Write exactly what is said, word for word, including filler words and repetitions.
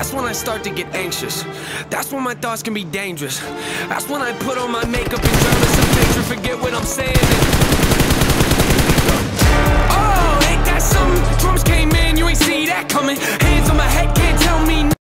That's when I start to get anxious. That's when my thoughts can be dangerous. That's when I put on my makeup and drown in some nature, forget what I'm saying and